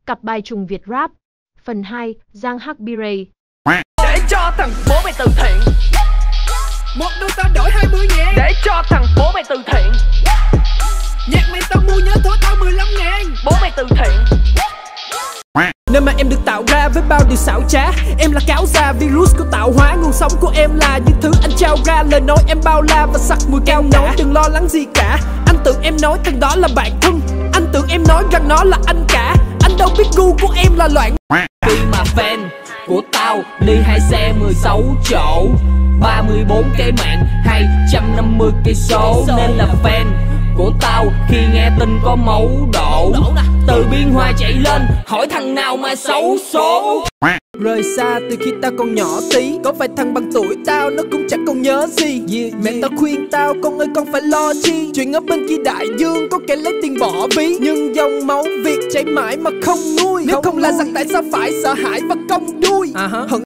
Cặp bài trùng Việt Rap. Phần 2, Giang Hắc Biray. Để cho thằng bố mày từ thiện. Một đôi tao đổi 20 ngàn. Để cho thằng bố mày từ thiện. Nhạc mày tao mua nhớ thối tao 15 ngàn. Bố mày từ thiện. Nơi mà em được tạo ra với bao điều xảo trá. Em là cáo già virus của tạo hóa. Nguồn sống của em là những thứ anh trao ra. Lời nói em bao la và sắc mùi cao ngã. Đừng lo lắng gì cả. Anh tưởng em nói thằng đó là bạn thân. Anh tưởng em nói rằng nó là anh cả. Anh đâu biết gu của em là loạn. Khi mà fan của tao đi 2 xe 16 chỗ, 34 cái mạng, 250 cây số. Nên là fan của tao khi nghe tin có máu đổ, từ Biên Hòa chạy lên hỏi thằng nào mà xấu số. Rời xa từ khi tao còn nhỏ tí. Có phải thằng bằng tuổi tao nó cũng chẳng còn nhớ gì. Mẹ tao khuyên tao con ơi con phải lo chi. Chuyện ở bên kia đại dương có kẻ lấy tiền bỏ ví. Nhưng dòng máu Việt chảy mãi mà không nguôi. Nếu không là rằng tại sao phải sợ hãi và cong đuôi. Hận